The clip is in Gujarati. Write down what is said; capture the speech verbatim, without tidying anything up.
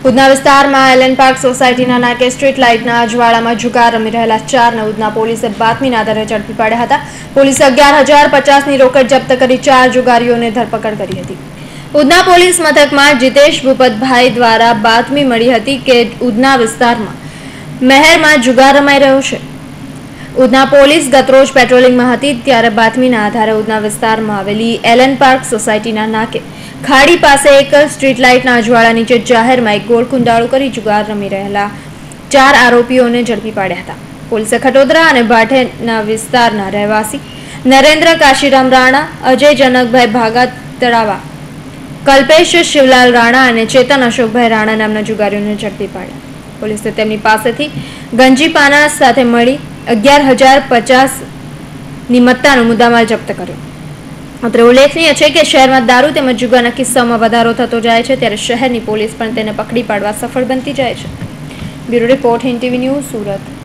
ઉધના વિસ્તારમાં એલન પાર્ક સોસાયટીના નાકે સ્ટ્રીટ લાઇટના અજવાળામાં જુગાર રમી રહેલા ચારને ઉધના પોલીસે બાતમીના આધારે ઝડપી પાડ્યા હતા. પોલીસે અગિયાર હજાર પચાસની રોકડ જપ્ત કરી ચાર જુગારીઓને ધરપકડ કરી હતી. ઉધના પોલીસ મથકમાં જીતેશ ભૂપતભાઈ દ્વારા બાતમી મળી હતી કે ઉધના વિસ્તારમાં મહેરમાં જુગાર રમાઈ રહ્યો છે. ઉધના પોલીસ ગતરોજ પેટ્રોલિંગમાં હતી ત્યારે બાતમીના આધારે ઉધના વિસ્તારમાં આવેલી એલન પાર્ક સોસાયટીના નાકે ખાડી પાસે એક સ્ટ્રીટ લાઇટના અજવાળા નીચે જાહેરમાં એક ગોળ કુંડાળો કરી જુગાર રમી રહેલા ચાર આરોપીઓને ઝડપી પાડ્યા હતા. પોલીસે ખટોદરા અને ભાઠેના વિસ્તારના રહેવાસી નરેન્દ્ર કાશીરામ રાણા, અજય જનકભાઈ ભાગા તળાવા, કલ્પેશ શિવલાલ રાણા અને ચેતન અશોકભાઈ રાણા નામના જુગારીઓને ઝડપી પાડ્યા. પોલીસે તેમની પાસેથી ગંજી પાના સાથે મળી અગિયાર હજાર પચાસ ની મત્તાનો મુદ્દામાલ જપ્ત કર્યો. અત્રે ઉલ્લેખનીય છે કે શહેરમાં દારૂ તેમજ જુગારના કિસ્સામાં વધારો થતો જાય છે ત્યારે શહેરની પોલીસ પણ તેને પકડી પાડવા સફળ બનતી જાય છે. Bureau report Hind TV news, Surat.